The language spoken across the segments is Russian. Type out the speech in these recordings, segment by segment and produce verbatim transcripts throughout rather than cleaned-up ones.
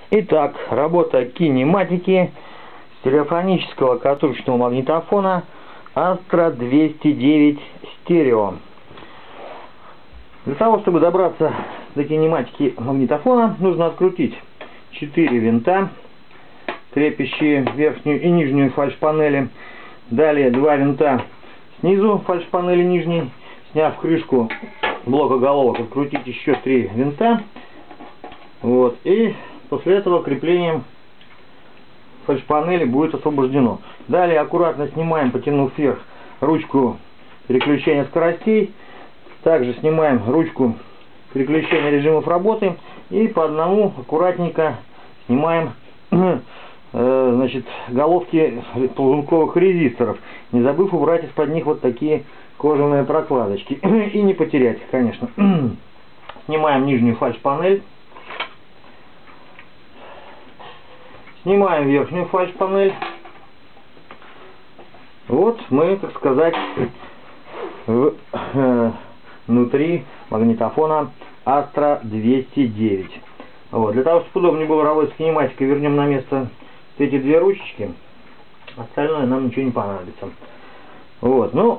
Итак, работа кинематики стереофонического катушечного магнитофона Astra двести девять стерео. Для того, чтобы добраться до кинематики магнитофона, нужно открутить четыре винта, крепящие верхнюю и нижнюю фальш-панели. Далее два винта снизу фальш-панели нижней. Сняв крышку блока головок, открутить еще три винта. Вот. И после этого креплением фальш-панели будет освобождено. Далее аккуратно снимаем, потянув вверх, ручку переключения скоростей. Также снимаем ручку переключения режимов работы. И по одному аккуратненько снимаем э, значит, головки ползунковых резисторов, не забыв убрать из-под них вот такие кожаные прокладочки. И не потерять их, конечно. Снимаем нижнюю фальш-панель. Снимаем верхнюю фальш-панель. Вот мы, так сказать, в, э, внутри магнитофона Astra двести девять. Вот. Для того, чтобы удобнее было работать с кинематикой, вернем на место эти две ручечки. Остальное нам ничего не понадобится. Вот. Ну,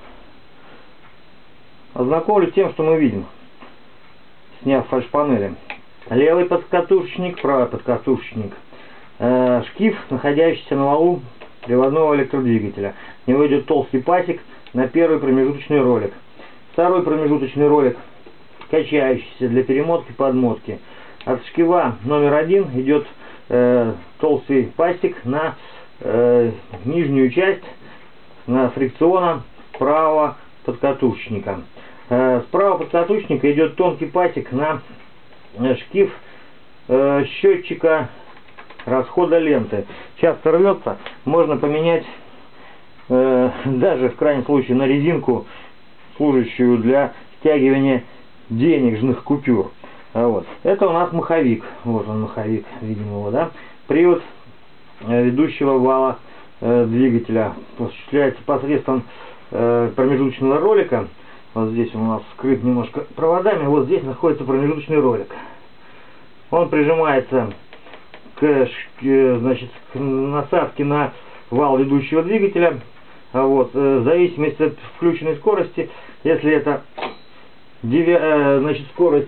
ознакомлюсь с тем, что мы видим, сняв фальш-панели. Левый подкатушечник, правый подкатушечник. Э, шкив, находящийся на валу приводного электродвигателя. В него идет толстый пасек на первый промежуточный ролик. Второй промежуточный ролик, качающийся для перемотки подмотки. От шкива номер один идет э, толстый пасек на э, нижнюю часть, на фрикциона правого подкатушечника. Э, с правого подкатушечника идет тонкий пасек на э, шкив э, счетчика расхода ленты. Часто рвется, можно поменять э, даже в крайнем случае на резинку, служащую для стягивания денежных купюр. А вот. Это у нас маховик. Вот он, маховик, видим его, да? Привод э, ведущего вала э, двигателя осуществляется посредством э, промежуточного ролика. Вот здесь он у нас скрыт немножко проводами. Вот здесь находится промежуточный ролик. Он прижимается к, значит, к насадке на вал ведущего двигателя. А вот, э, в зависимости от включенной скорости, если это деви, э, значит, скорость,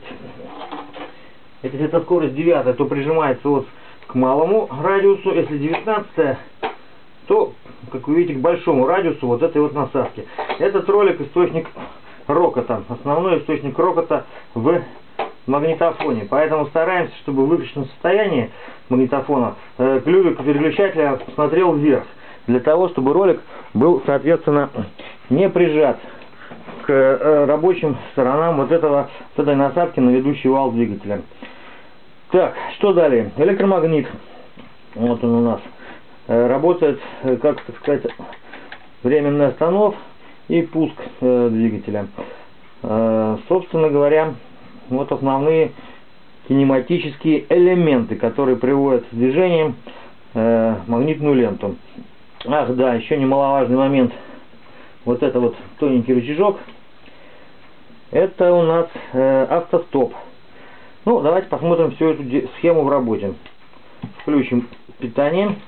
если это скорость девятая, то прижимается вот к малому радиусу, если девятнадцатая, то, как вы видите, к большому радиусу вот этой вот насадки. Этот ролик источник рокота, основной источник рокота в магнитофоне, поэтому стараемся, чтобы в выключенном состоянии магнитофона э, клювик переключателя смотрел вверх, для того, чтобы ролик был, соответственно, не прижат к э, рабочим сторонам вот этого, вот этой насадки на ведущий вал двигателя. Так, что далее? Электромагнит, вот он у нас, э, работает, э, как, так сказать, временный останов и пуск э, двигателя. Э, собственно говоря, вот основные кинематические элементы, которые приводят в движение э, магнитную ленту. Ах да, еще немаловажный момент. Вот это вот тоненький рычажок. Это у нас э, автостоп. Ну, давайте посмотрим всю эту схему в работе. Включим питание.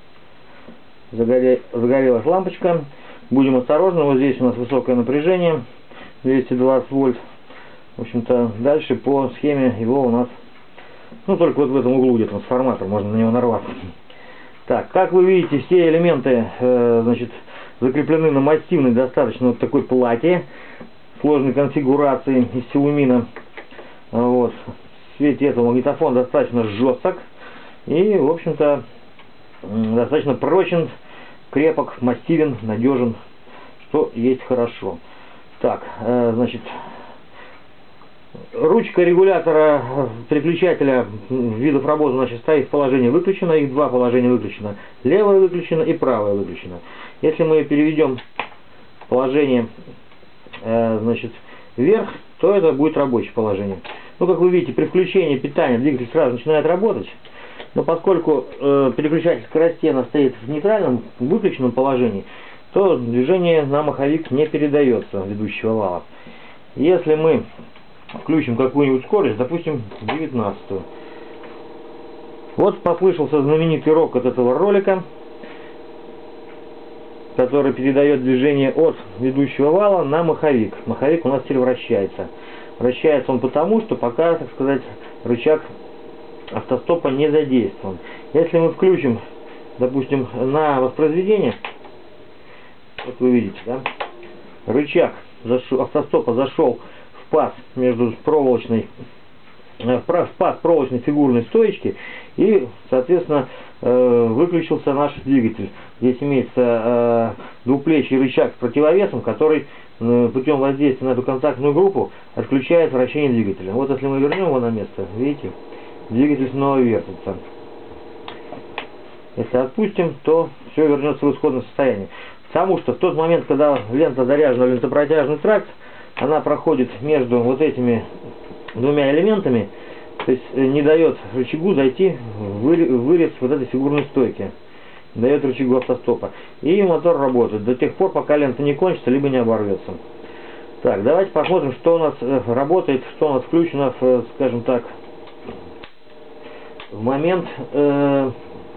Загоре... Загорелась лампочка. Будем осторожны. Вот здесь у нас высокое напряжение. двести двадцать вольт. В общем-то, дальше по схеме его у нас, ну, только вот в этом углу где трансформатор, можно на него нарваться. Так, как вы видите, все элементы, э, значит, закреплены на массивной, достаточно вот такой плате сложной конфигурации из силумина. Вот. В свете этого магнитофон достаточно жесток и, в общем-то, достаточно прочен, крепок, массивен, надежен, что есть хорошо. Так, э, значит, ручка регулятора переключателя видов работы, значит, стоит в положении выключено, их два положения выключено. Левое выключено и правое выключено. Если мы переведем в положение, э, значит, вверх, то это будет рабочее положение. Ну, как вы видите, при включении питания двигатель сразу начинает работать. Но поскольку э, переключатель скоростей стоит в нейтральном, выключенном положении, то движение на маховик не передается ведущего вала. Если мы включим какую-нибудь скорость, допустим, девятнадцатую, Вот послышался знаменитый рокот этого ролика, который передает движение от ведущего вала на маховик. Маховик у нас теперь вращается. Вращается он потому, что пока, так сказать, рычаг автостопа не задействован. Если мы включим, допустим, на воспроизведение, вот вы видите, да, рычаг зашел, автостопа зашел в паз между проволочной, в паз проволочной фигурной стоечки, и, соответственно, выключился наш двигатель. Здесь имеется двуплечий рычаг с противовесом, который путем воздействия на эту контактную группу отключает вращение двигателя. Вот если мы вернем его на место, видите, двигатель снова вертится. Если отпустим, то все вернется в исходное состояние. Потому что в тот момент, когда лента заряжена в лентопротяжный тракт, она проходит между вот этими двумя элементами, то есть не дает рычагу зайти в вырез вот этой фигурной стойки, дает рычагу автостопа. И мотор работает до тех пор, пока лента не кончится, либо не оборвется. Так, давайте посмотрим, что у нас работает, что у нас включено, в, скажем так, в момент, э,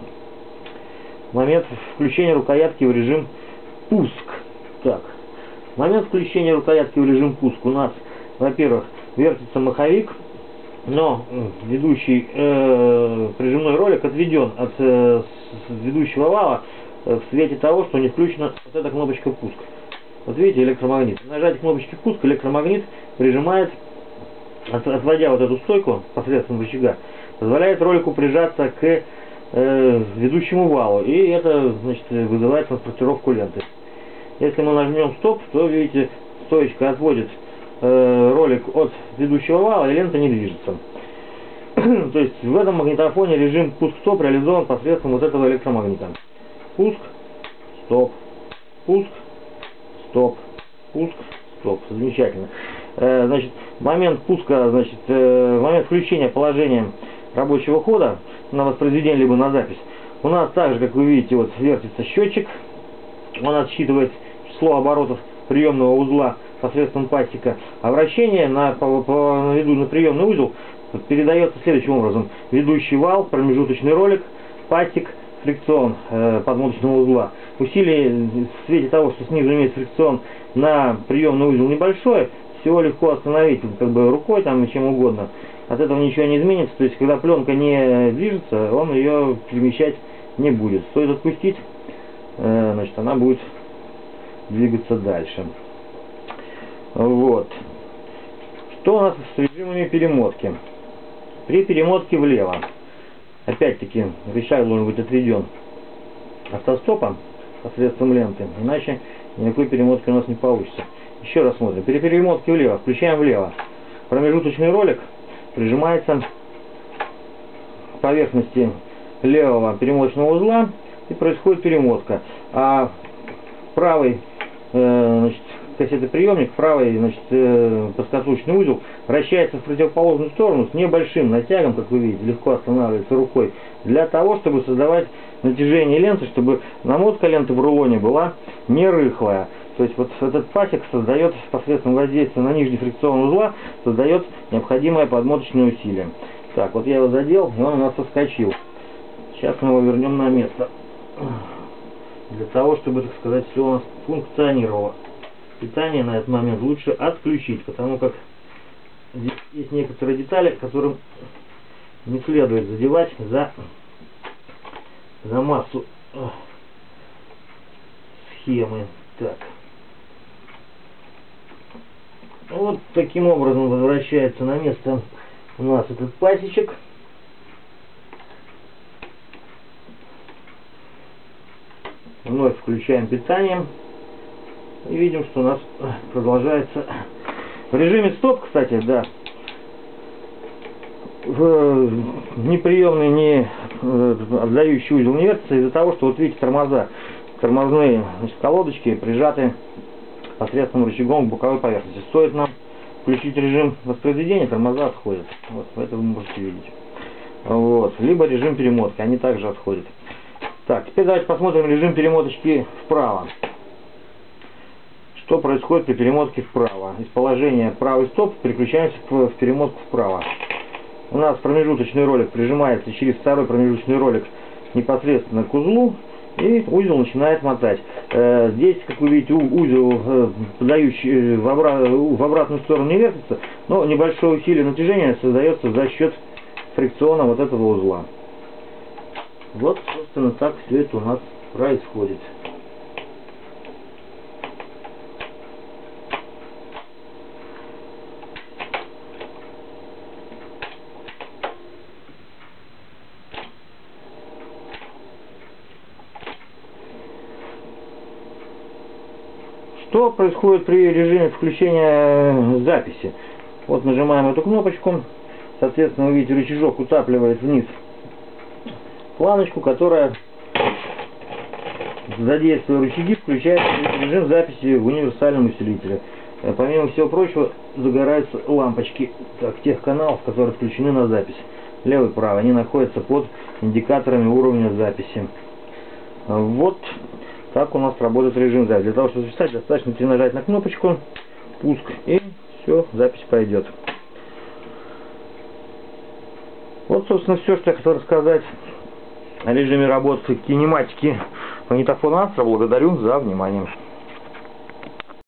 в момент включения рукоятки в режим пуск. Так, в момент включения рукоятки в режим пуск у нас, во-первых, вертится маховик, но ведущий э, прижимной ролик отведен от э, ведущего вала э, в свете того, что не включена вот эта кнопочка пуск. Вот видите, электромагнит. Нажатие кнопочки пуск, электромагнит прижимает, от, отводя вот эту стойку посредством рычага, позволяет ролику прижаться к э, ведущему валу, и это, значит, вызывает транспортировку ленты. Если мы нажмем стоп, то, видите, стоечка отводит э, ролик от ведущего вала, и лента не движется. То есть в этом магнитофоне режим пуск-стоп реализован посредством вот этого электромагнита. Пуск, стоп, пуск, стоп, пуск, стоп. Замечательно. Э, значит, момент пуска, значит, э, момент включения положения рабочего хода на воспроизведение либо на запись, у нас также, как вы видите, вот вертится счетчик. Он отсчитывает число оборотов приемного узла посредством пасека, а вращение на, по, по, на, веду, на приемный узел передается следующим образом: ведущий вал, промежуточный ролик, пасек, фрикцион э, подмоточного узла. Усилие в свете того, что снизу имеется фрикцион на приемный узел небольшое, всего легко остановить как бы рукой там и чем угодно. От этого ничего не изменится. То есть, когда пленка не движется, он ее перемещать не будет. Стоит отпустить, э, значит, она будет двигаться дальше. Вот. Что у нас с режимами перемотки? При перемотке влево, опять-таки, рычаг должен быть отведен автостопом посредством ленты, иначе никакой перемотки у нас не получится. Еще раз смотрим. При перемотке влево, включаем влево. Промежуточный ролик прижимается к поверхности левого перемоточного узла, и происходит перемотка. А правый, э, значит, кассетоприемник, правый, значит, э, плоскосточный узел вращается в противоположную сторону с небольшим натягом, как вы видите, легко останавливается рукой, для того, чтобы создавать натяжение ленты, чтобы намотка ленты в рулоне была не рыхлая. То есть вот этот пасек создает посредством воздействия на нижний фрикцион узла, создает необходимое подмоточное усилие. Так, вот я его задел, и он у нас соскочил. Сейчас мы его вернем на место. Для того, чтобы, так сказать, все у нас функционировало. Питание на этот момент лучше отключить, потому как здесь есть некоторые детали, которым не следует задевать за, за массу схемы. Так. Вот таким образом возвращается на место у нас этот пасечек. Вновь включаем питание. И видим, что у нас продолжается в режиме стоп, кстати, да. В неприемный, не отдающий узел не вертится из-за того, что вот видите, тормоза, тормозные, значит, колодочки прижаты посредством рычагом к боковой поверхности. Стоит нам включить режим воспроизведения, тормоза отходят. Вот это вы можете видеть. Вот. Либо режим перемотки, они также отходят. Так, теперь давайте посмотрим режим перемоточки вправо. Что происходит при перемотке вправо? Из положения правый стоп переключаемся в перемотку вправо. у нас промежуточный ролик прижимается через второй промежуточный ролик непосредственно к узлу, и узел начинает мотать. Э, здесь, как вы видите, узел, э, подающий в, обра в обратную сторону не вертится, но небольшое усилие натяжения создается за счет фрикциона вот этого узла. Вот, собственно, так все это у нас происходит. Что происходит при режиме включения записи? Вот нажимаем эту кнопочку, соответственно, вы видите, рычажок утапливает вниз планочку, которая, задействуя рычаги, включает режим записи в универсальном усилителе. Помимо всего прочего, загораются лампочки так, тех каналов, которые включены на запись. Левый и правый. Они находятся под индикаторами уровня записи. Вот так у нас работает режим записи. Для того, чтобы записать, достаточно нажать на кнопочку «Пуск», и все, запись пойдет. Вот, собственно, все, что я хотел рассказать о режиме работы кинематики магнитофона Astra. Благодарю за внимание.